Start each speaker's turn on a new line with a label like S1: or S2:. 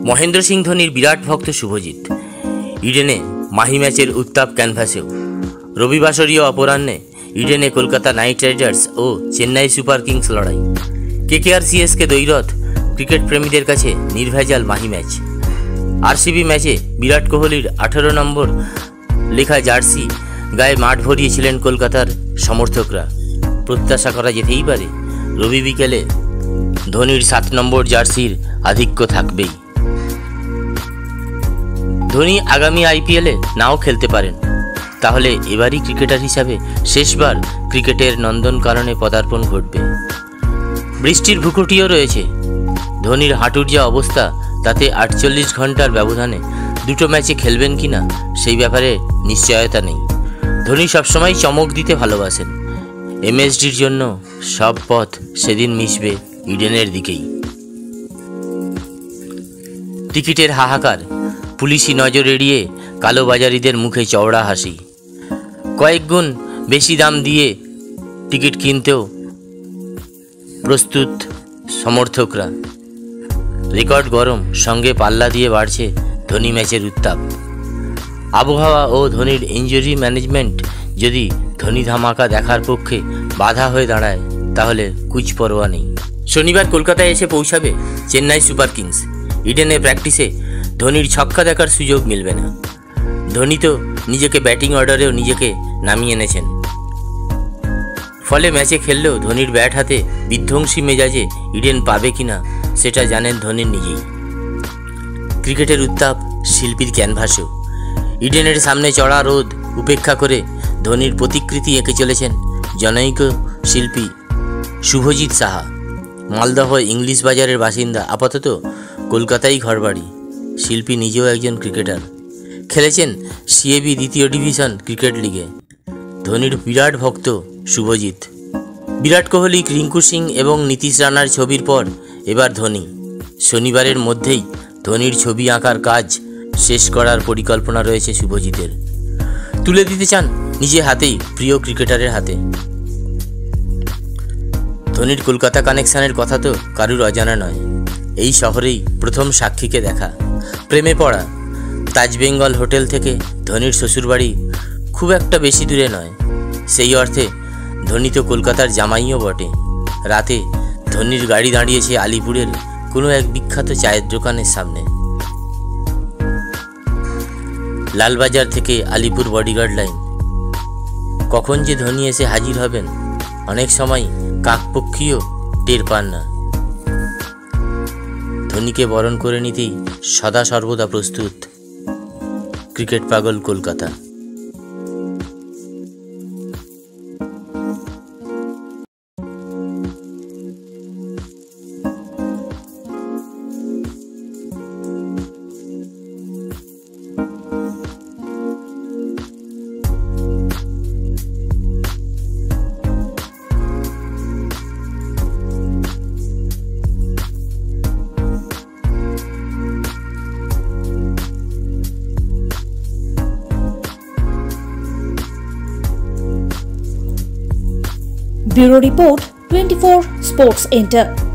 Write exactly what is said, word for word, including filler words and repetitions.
S1: মহেন্দ্র সিং ধোনির বিরাট ভক্ত শুভজিৎ। ইডেনে মাহি ম্যাচের উত্তাপ ক্যানভাসেও রবিবাসরীয় অপরাহ্নে ইডেনে কলকাতা নাইট রাইডার্স ও চেন্নাই সুপার কিংস লড়াই। কেকেআর সিএসকে দ্বৈরথ ক্রিকেট প্রেমীদের কাছে নির্ভেজাল মাহি ম্যাচ। আরসিবি ম্যাচে বিরাট কোহলির আঠারো নম্বর লেখা জার্সি গায়ে মাঠ ভরিয়েছিলেন কলকাতার সমর্থকরা। প্রত্যাশা করা যেতেই পারে রবি বিকেলে ধোনির সাত নম্বর জার্সির আধিক্য থাকবেই। ধোনি আগামী আইপিএলে নাও খেলতে পারেন, তাহলে এবারই ক্রিকেটার হিসাবে শেষবার ক্রিকেটের নন্দনকাননে পদার্পণ ঘটবে। বৃষ্টির ভূকুটিও রয়েছে। ধোনির হাঁটুর যা অবস্থা, তাতে আটচল্লিশ ঘন্টার ব্যবধানে দুটো ম্যাচে খেলবেন কিনা সেই ব্যাপারে নিশ্চয়তা নেই। ধোনি সবসময় চমক দিতে ভালোবাসেন। এমএসডির জন্য সব পথ সেদিন মিশবে ইডেনের দিকেই। টিকিটের হাহাকার, পুলিশি নজর এড়িয়ে কালোবাজারিদের মুখে চওড়া হাসি। কয়েক গুণ বেশি দাম দিয়ে টিকিট কিনতেও প্রস্তুত সমর্থকরা। রেকর্ড গরম, সঙ্গে পাল্লা দিয়ে বাড়ছে ধোনি ম্যাচের উত্তাপ। আবহাওয়া ও ধোনির ইনজুরি ম্যানেজমেন্ট যদি ধোনি ধামাকা দেখার পক্ষে বাধা হয়ে দাঁড়ায়, তাহলে কুচপরোয়া নেই। শনিবার কলকাতায় এসে পৌঁছাবে চেন্নাই সুপার কিংস। ইডেনে প্র্যাকটিসে ধোনির ছক্কা দেখার সুযোগ মিলবে না। ধোনি তো নিজেকে ব্যাটিং অর্ডারেও নিজেকে নামিয়ে এনেছেন। ফলে ম্যাচে খেললেও ধোনির ব্যাট হাতে বিধ্বংসী মেজাজে ইডেন পাবে কিনা সেটা জানেন ধোনির নিজেই। ক্রিকেটের উত্তাপ শিল্পীর ক্যানভাসেও। ইডেনের সামনে চড়া রোদ উপেক্ষা করে ধোনির প্রতিকৃতি এঁকে চলেছেন জনৈক শিল্পী শুভজিৎ সাহা। মালদহ ইংলিশ বাজারের বাসিন্দা, আপাতত কলকাতায় ঘরবাড়ি। শিল্পী নিজেও একজন ক্রিকেটার, খেলেছেন সিএবি দ্বিতীয় ডিভিশন ক্রিকেট লিগে। ধোনির বিরাট ভক্ত শুভজিৎ। বিরাট কোহলি, রিঙ্কু সিং এবং নীতিশ রানার ছবির পর এবার ধোনি। শনিবারের মধ্যেই ধোনির ছবি আঁকার কাজ শেষ করার পরিকল্পনা রয়েছে শুভজিতের। তুলে দিতে চান নিজে হাতেই প্রিয় ক্রিকেটারের হাতে। ধোনির কলকাতা কানেকশনের কথা তো কারুর অজানা নয়। এই শহরেই প্রথম সাক্ষীকে দেখা, প্রেমে পড়া। তাজ বেঙ্গল হোটেল থেকে ধোনির শ্বশুরবাড়ি খুব একটা বেশি দূরে নয়। সেই অর্থে ধোনি তো কলকাতার জামাইও বটে। রাতে ধোনির গাড়ি দাঁড়িয়েছে আলিপুরের কোনো এক বিখ্যাত চায়ের দোকানের সামনে। লালবাজার থেকে আলিপুর বডিগার্ড লাইন। কখন যে ধোনি এসে হাজির হবেন অনেক সময় কাকপক্ষীও টের পান না। ধোনিকে বরণ করে নিতেই সদা সর্বদা প্রস্তুত ক্রিকেট পাগল Kolkata.
S2: Bureau Report twenty-four Sports Enter।